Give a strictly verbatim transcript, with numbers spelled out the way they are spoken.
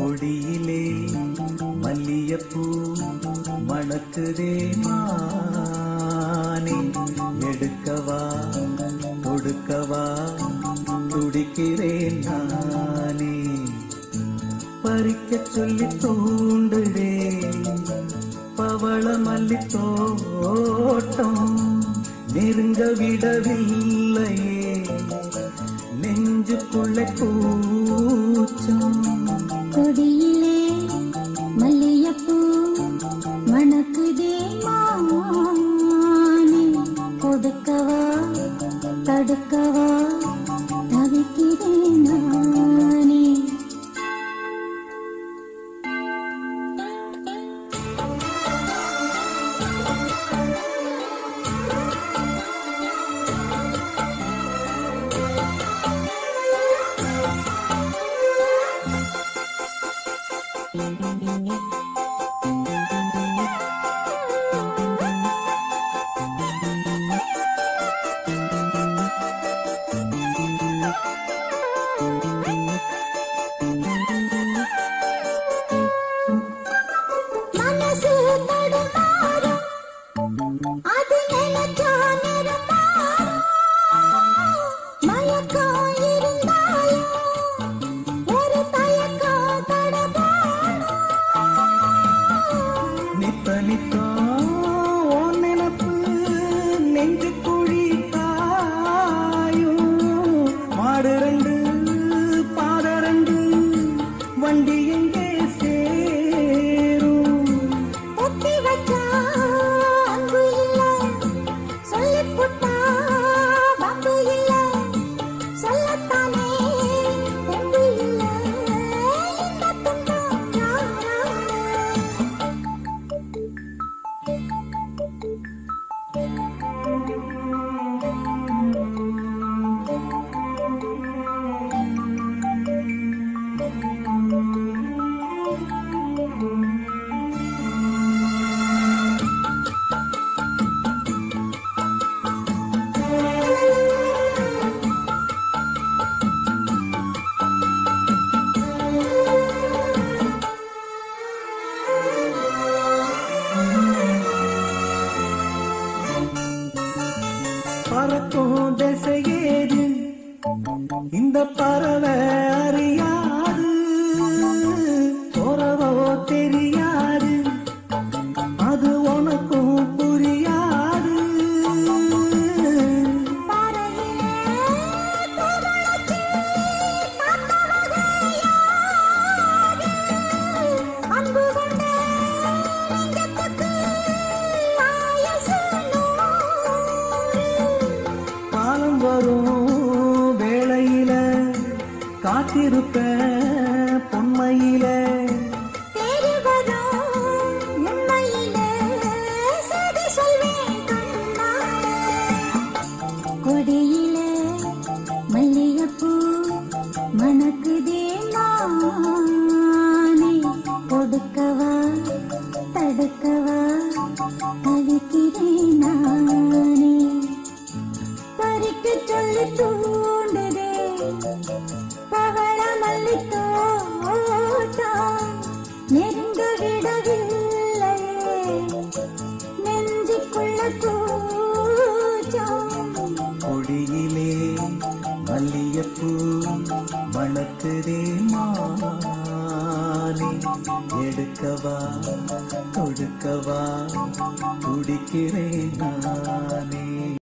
கொடியிலே மல்லியப்பூ மணக்குதே மானே, எடுக்கவா கொடுக்கவா துடிக்கிறேன் நானே. பறிக்க சொல்லி தூண்டுடே பவள மல்லி தோட்டம், நெருங்க விடவில்லையே நெஞ்சுக்குள்ள கூச்சம். கொடியிலே மல்லியப்பூ மணக்குதே மானே, கொடுக்கவா தடுக்கவா தவிக்கிறேன் நானே. வண்டி எங்கே சேரும்? ஒத்தி வச்சா அன்பு இல்ல, சொல்லி புட்டா பம்பு இல்ல, சொல்லத்தானே தெம்பு இல்ல, இந்த துன்பம் யாரால? பறக்கும் திசையேது இந்த பறவை அறியாது, உறவோ தெரியாது, அது உனக்கும் புரியாது. காலம் வரும் வேளையில காத்திருப்ப பொன்மையில, கொடியில மல்லியப்பூ மணக்குதே மானே, கொடுக்கவா தடுக்கவா தவிக்கிறேன் நானே. பறிக்க சொல்லி தூண்டுதே பவள மல்லி தோட்டம், நெருங்க விடவில்லையே நெஞ்சுக்குள்ள கூச்சம். கொடியிலே மல்லியப்பூ மணக்குதே மானே, எடுக்கவா கொடுக்கவா துடிக்கிறேன் நானே.